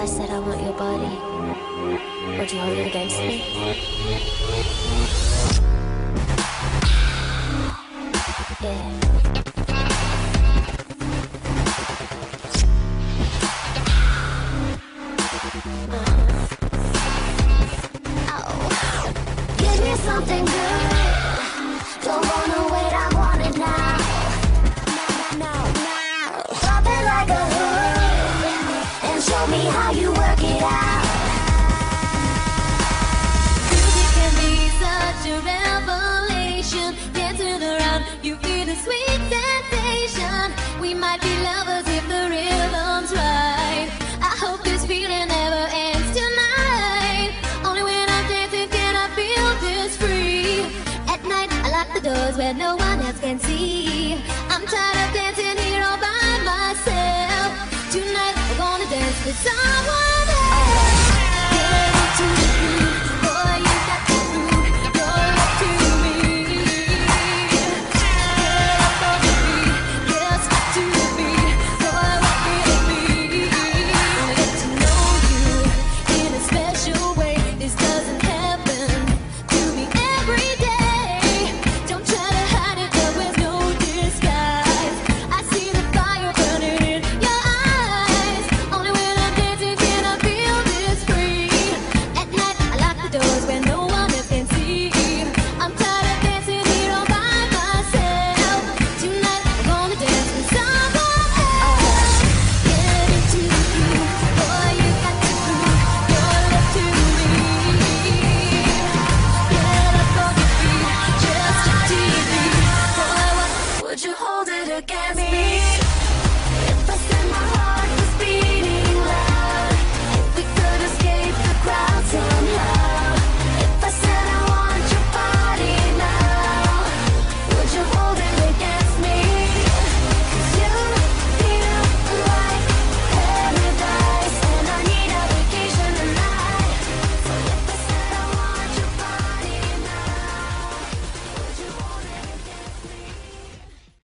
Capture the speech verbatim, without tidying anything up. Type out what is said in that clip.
I said I want your body, would you hold it against me? Yeah. Something good. Don't wanna wait, I want it now. Now, now. Drop it like a hood and show me how you work it out. Music can be such a revelation. Dancing around, you feel a sweet sensation. We might be lovers if the rhythm's right. I hope this feeling never ends tonight. Only when I'm dancing can I feel this free. At night, I lock the doors where no one else can see. I'm tired of dancing here all by myself. Tonight, we're gonna dance with someone else. Get into the groove, boy, you got to prove your love to me. Get up on the beat, get stuck to the beat, boy, what will it be? Wanna get to know you in a special way. This doesn't happen to me every day. Don't try to hide it, there is no disguise. I see the fire burning in your eyes. Only when I'm dancing can I feel this free. At night, I lock the doors where no one else can see. I'm tired of dancing here all by myself. Tonight, I'm gonna dance with someone else. Get into the groove, boy, you got to prove your love to me. Get up on your feet, just a T V. Boy, what would you hold it against me?